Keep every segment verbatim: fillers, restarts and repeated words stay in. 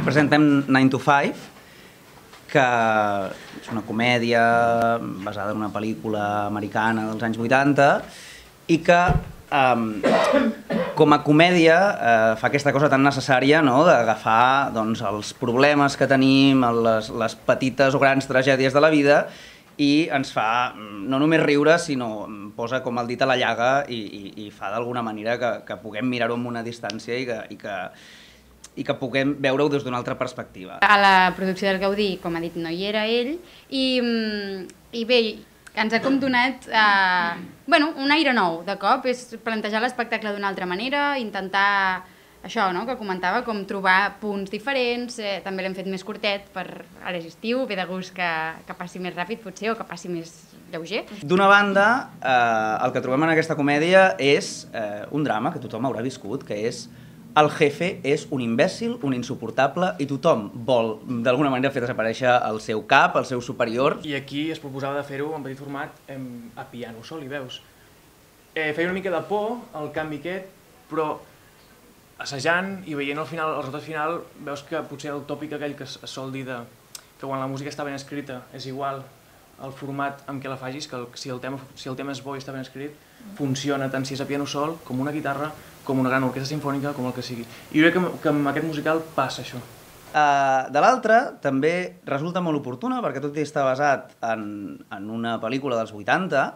Presentem nine to five, que és una comèdia basada en una pel·lícula americana dels anys vuitanta i que com a comèdia fa aquesta cosa tan necessària d'agafar els problemes que tenim, les petites o grans tragèdies de la vida, i ens fa no només riure, sinó posa com el dit a la llaga i fa d'alguna manera que puguem mirar-ho amb una distància i que i que puguem veure-ho des d'una altra perspectiva. A la producció del Gaudí, com ha dit, no hi era ell, i bé, ens ha com donat un aire nou, de cop, és plantejar l'espectacle d'una altra manera, intentar això que comentava, com trobar punts diferents, també l'hem fet més curtet per ara és estiu, ve de gust que passi més ràpid potser o que passi més lleuger. D'una banda, el que trobem en aquesta comèdia és un drama que tothom haurà viscut, que és el jefe és un imbècil, un insuportable, i tothom vol, d'alguna manera, fer desaparèixer el seu cap, el seu superior. I aquí es proposava de fer-ho en petit format a piano sol, i veus. Feia una mica de por el canvi aquest, però assajant i veient el resultat final, veus que potser el tòpic aquell que es sol dir que quan la música està ben escrita és igual el format amb què la facis, que si el tema és bo i està ben escrit, funciona tant si és a piano sol, com una guitarra, com una gran orquestra sinfònica, com el que sigui. I jo crec que amb aquest musical passa això. De l'altra, també resulta molt oportuna, perquè tot i estar basat en una pel·lícula dels vuitanta,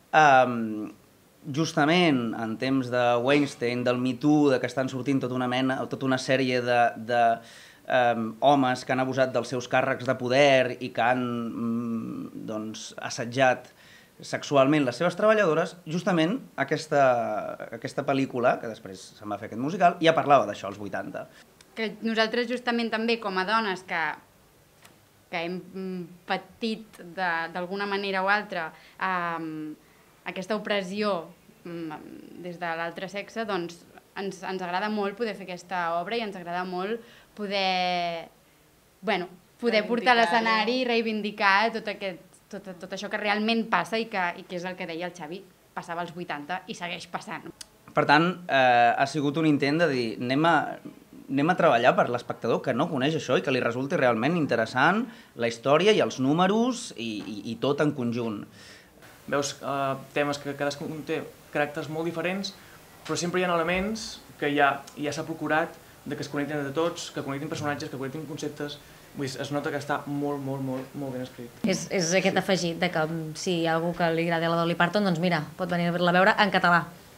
justament en temps de Weinstein, del Me Too, que estan sortint tota una sèrie de homes que han abusat dels seus càrrecs de poder i que han assetjat sexualment les seves treballadores, justament aquesta pel·lícula, que després se'n va fer aquest musical, ja parlava d'això als vuitanta. Que nosaltres justament també com a dones que hem patit d'alguna manera o altra aquesta opressió des de l'altre sexe, doncs ens agrada molt poder fer aquesta obra i ens agrada molt poder portar a l'escenari i reivindicar tot aquest tot això que realment passa i que és el que deia el Xavi, passava als vuitanta i segueix passant. Per tant, ha sigut un intent de dir anem a treballar per l'espectador que no coneix això i que li resulti realment interessant la història i els números i tot en conjunt. Veus temes que cadascun té caràcters molt diferents, però sempre hi ha elements que ja s'ha procurat que es connectin entre tots, que connectin personatges, que connectin conceptes. Es nota que està molt, molt, molt ben escrit. És aquest afegit que si hi ha algú que li agrada la Dolly Parton, doncs mira, pot venir a veure en català.